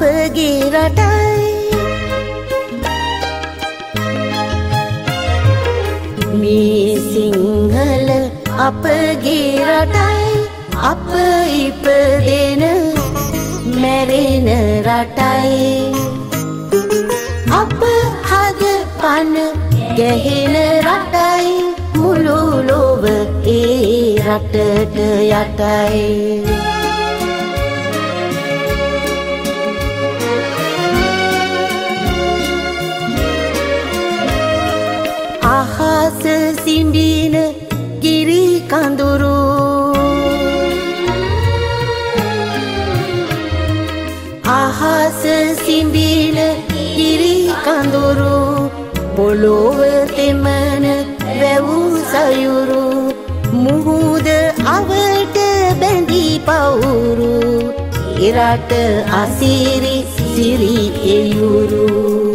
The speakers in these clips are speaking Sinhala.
අපගේ රටයි මේ සිංහල අපගේ රටයි අප ඉපදෙන මැරෙන රටයි අප හද පන ගැහෙන රටයි මුළු ලොව ඒ රටට යටයි අහස සිඹින ගිරි කඳුරු අහස සිඹින ගිරි කඳුරු පොළොව තෙමන වැව් සයුරු මුහුද අවට බැඳී පවුරු ඉරට අසිරි සිරි එයුරු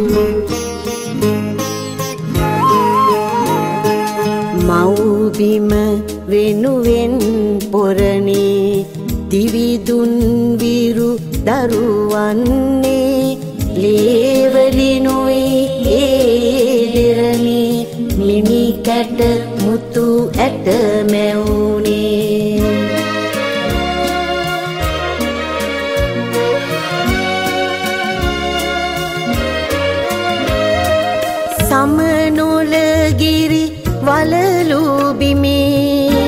මව්බිම වෙනුවෙන් පොරණේ දිවිදුන් විරු දරුවන්නේ ලේවලිනුයි ඒ දෙරණේ මිනි කැට මුතු ඇට මැවුනේ සමනොල ගිරි වලලු බිමේ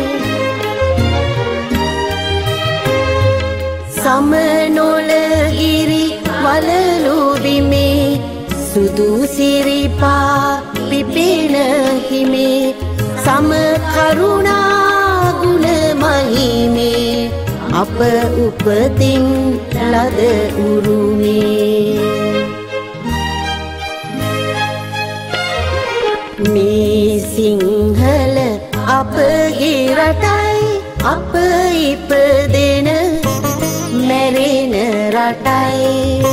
සමනොල ගිරි වලලු බිමේ සුදු සිරිපා පිපෙන හිමේ සම කරුණා ගුණ මහිමේ අප උපතින් ලද උරුමේ මේ සිංහල අපගේ රටයි අප ඉපදෙන මැරෙන රටයි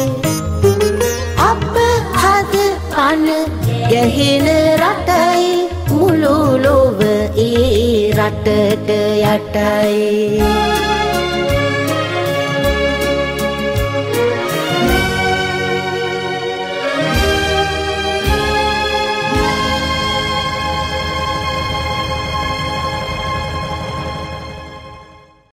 අප හද පන ගැහෙන රටයි මුළු ලොව ඒ රටට යටයි